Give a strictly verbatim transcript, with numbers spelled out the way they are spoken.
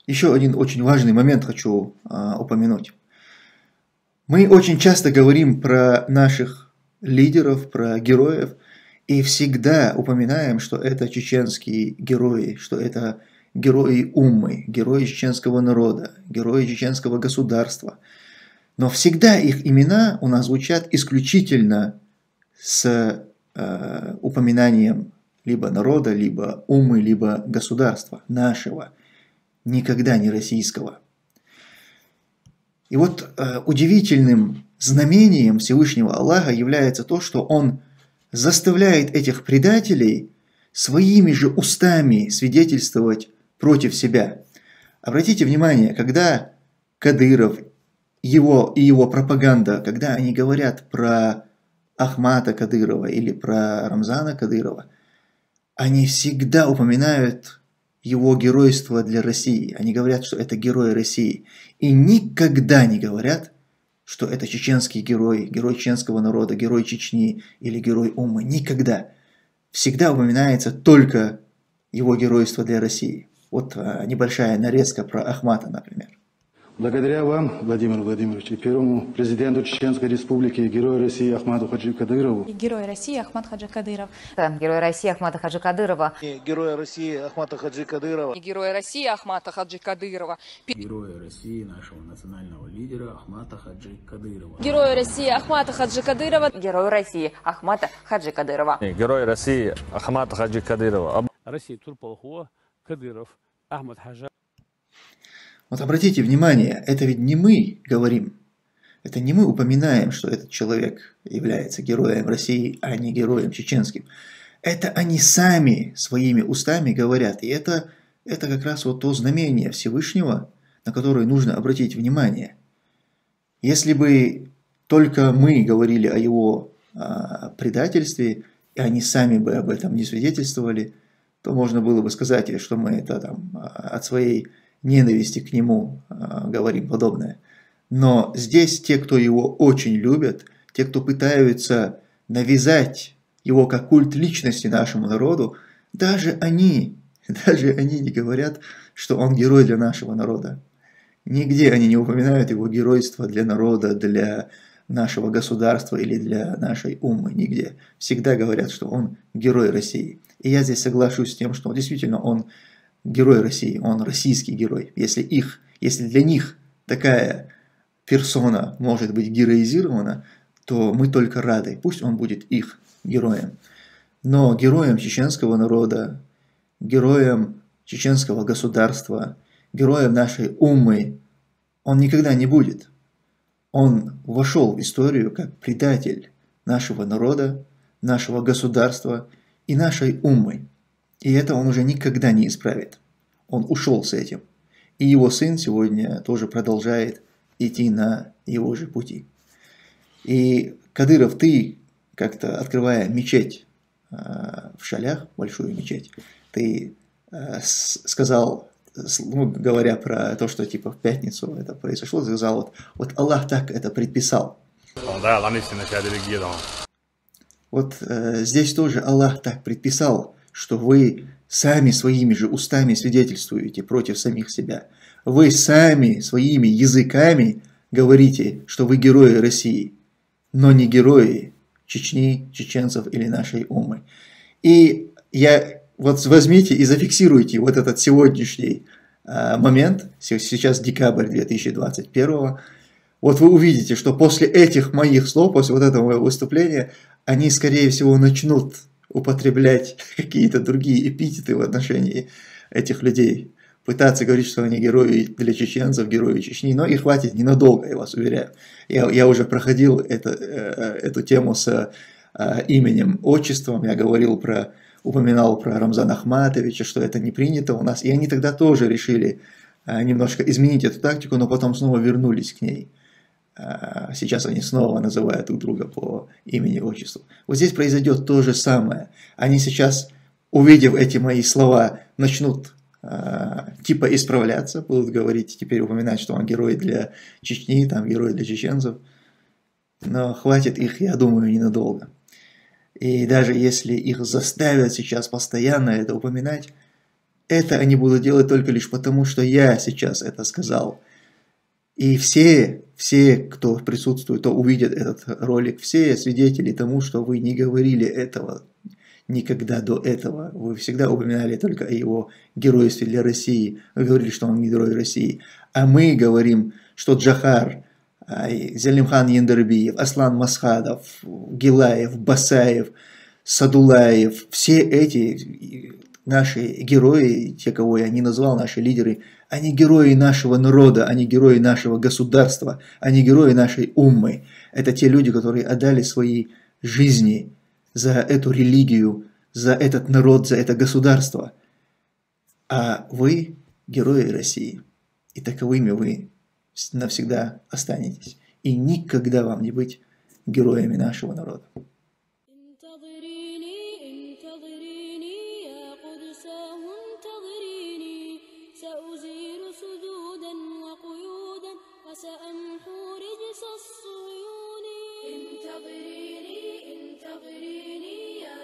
Еще один очень важный момент хочу а, упомянуть. Мы очень часто говорим про наших лидеров, про героев, и всегда упоминаем, что это чеченские герои, что это герои Уммы, герои чеченского народа, герои чеченского государства. Но всегда их имена у нас звучат исключительно с э, упоминанием либо народа, либо Уммы, либо государства нашего, никогда не российского. И вот э, удивительным знамением Всевышнего Аллаха является то, что Он заставляет этих предателей своими же устами свидетельствовать против себя. Обратите внимание, когда Кадыров его, и его пропаганда, когда они говорят про Ахмата Кадырова или про Рамзана Кадырова, они всегда упоминают его геройство для России. Они говорят, что это герой России. И никогда не говорят, что это чеченский герой, герой чеченского народа, герой Чечни или герой Уммы. Никогда. Всегда упоминается только его геройство для России. Вот а, небольшая нарезка про Ахмата, например. Благодаря вам, Владимир Владимирович, и первому президенту Чеченской Республики, герою России Ахмату Хаджи Кадырову. И герой России Ахмат Хаджи Кадыров. Герой России Ахмата Хаджи Кадырова. И герой России Ахмата Хаджи Кадырова. И герой России Ахмата Хаджи Кадырова. Героя России, нашего национального лидера Ахмата Хаджи Кадырова. Герой России Ахмата Хаджи Кадырова. Герой России Ахмата Хаджи Кадырова. Герой России Ахмата Хаджи Кадырова. Россия Турполхуа Кадыров Ахмат Хаджи. Вот обратите внимание, это ведь не мы говорим, это не мы упоминаем, что этот человек является героем России, а не героем чеченским. Это они сами своими устами говорят, и это, это как раз вот то знамение Всевышнего, на которое нужно обратить внимание. Если бы только мы говорили о его а, предательстве, и они сами бы об этом не свидетельствовали, то можно было бы сказать, что мы это там от своей ненависти к нему э, говорим подобное. Но здесь те, кто его очень любят, те, кто пытаются навязать его как культ личности нашему народу, даже они, даже они не говорят, что он герой для нашего народа. Нигде они не упоминают его геройство для народа, для нашего государства или для нашей Уммы, нигде. Всегда говорят, что он герой России. И я здесь соглашусь с тем, что действительно он герой России, он российский герой. Если их, если для них такая персона может быть героизирована, то мы только рады, пусть он будет их героем. Но героем чеченского народа, героем чеченского государства, героем нашей Уммы он никогда не будет. Он вошел в историю как предатель нашего народа, нашего государства и нашей Уммы. И это он уже никогда не исправит. Он ушел с этим. И его сын сегодня тоже продолжает идти на его же пути. И, Кадыров, ты, как-то открывая мечеть э, в Шалях, большую мечеть, ты э, сказал, ну, говоря про то, что типа в пятницу это произошло, сказал, вот, вот Аллах так это предписал. Вот э, здесь тоже Аллах так предписал, что вы сами своими же устами свидетельствуете против самих себя. Вы сами своими языками говорите, что вы герои России, но не герои Чечни, чеченцев или нашей Уммы. И я вот возьмите и зафиксируйте вот этот сегодняшний э, момент, сейчас декабрь две тысячи двадцать первого, вот вы увидите, что после этих моих слов, после вот этого моего выступления, они, скорее всего, начнут употреблять какие-то другие эпитеты в отношении этих людей. Пытаться говорить, что они герои для чеченцев, герои Чечни, но и хватит ненадолго, я вас уверяю. Я, я уже проходил это, эту тему с э, именем, отчеством, я говорил про, упоминал про Рамзана Ахматовича, что это не принято у нас, и они тогда тоже решили э, немножко изменить эту тактику, но потом снова вернулись к ней. Сейчас они снова называют друг друга по имени, отчеству. Вот здесь произойдет то же самое. Они сейчас, увидев эти мои слова, начнут э, типа исправляться, будут говорить, теперь упоминать, что он герой для Чечни, там герой для чеченцев. Но хватит их, я думаю, ненадолго. И даже если их заставят сейчас постоянно это упоминать, Это они будут делать только лишь потому, что я сейчас это сказал. И все, все, кто присутствует, кто увидит этот ролик, все свидетели тому, что вы не говорили этого никогда до этого. Вы всегда упоминали только о его геройстве для России. Вы говорили, что он герой России. А мы говорим, что Джохар, Зелимхан Яндарбиев, Аслан Масхадов, Гилаев, Басаев, Садулаев, все эти наши герои, те, кого я не назвал, наши лидеры, они герои нашего народа, они герои нашего государства, они герои нашей уммы. Это те люди, которые отдали свои жизни за эту религию, за этот народ, за это государство. А вы герои России. И таковыми вы навсегда останетесь. И никогда вам не быть героями нашего народа. انتظريني انتظريني يا